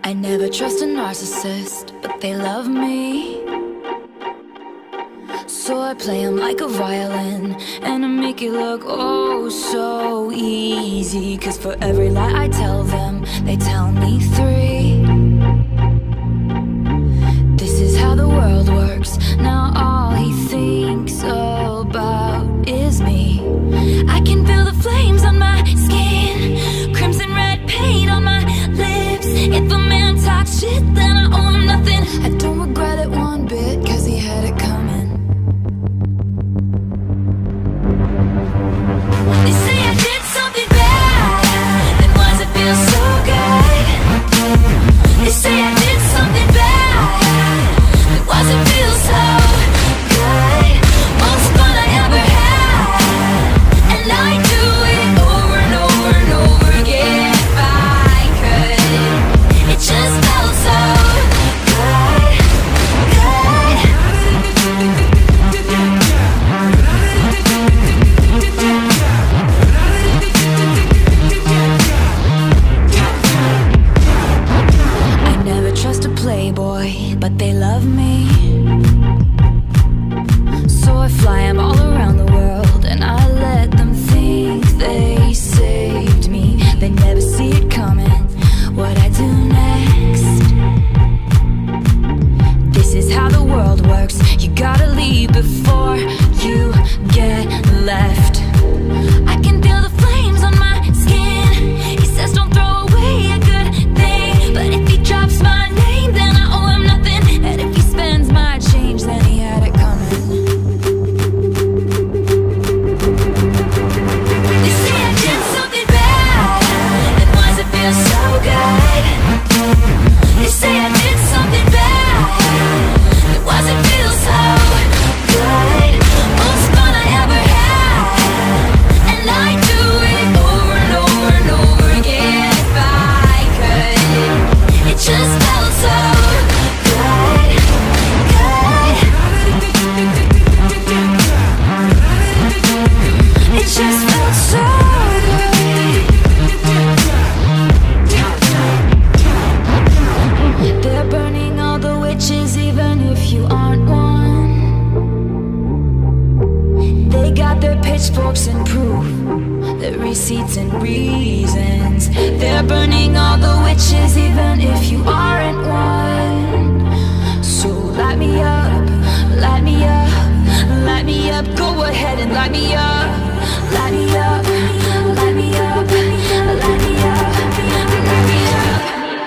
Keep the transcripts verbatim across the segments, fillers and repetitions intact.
I never trust a narcissist, but they love me. So I play them like a violin, and I make it look oh so easy. Cause for every lie I tell them, they tell me three. This is how the world works. Now all he thinks about is me. I can feel the flames on my skin, crimson red paint on my lips. If a man talks shit, then I owe him nothing. I don't regret it one bit, cause he had it coming. They say I did something bad, then why's it feel so good? They say I did something bad, then why's it feel so good? Most fun I ever had, and I do it over and over and over again if I could. It just felt so good, good. I never trust a playboy, but they love me. So I fly them all around the world, and I let them think they saved me. They never see it coming, what I do next. This is how the world works. You gotta leave before you get left. I can feel the flames on my skin. He says don't throw away a good thing, but if he drops my name, then I owe him nothing. And if he spends my change, then he had it coming. They say I did something bad, then why's it feel so good? They say I did something bad, then why's it feel so good? Most fun I ever had, and I do it over and over and over again if I could. It just felt so good, good. It just felt so good. They're burning all the witches even if you aren't one. They got their pitchforks and proof, their receipts and reasons. They're burning all the witches even if you aren't one. So light me up, light me up, light me up. Go ahead and light me up, light me up, light me up, light me up, light me up.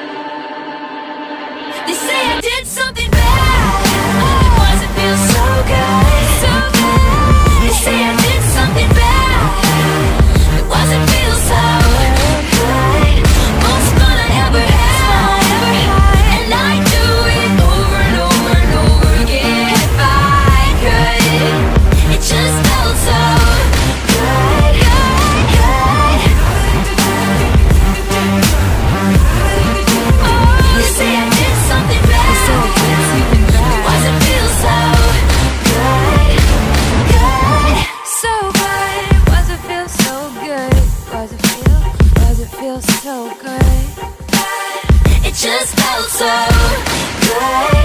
They say I did something bad, then why's it feel so good, so good? They say I did something bad, then why's it feel so good? Most fun I ever had, and I do it over and over and over again if I could. It just felt so good, good, good. Oh, they say I did something bad, then why's it feel so good, good, so good? Why's it feel so good? Why's it feel, why's it feel so good? It just felt so good.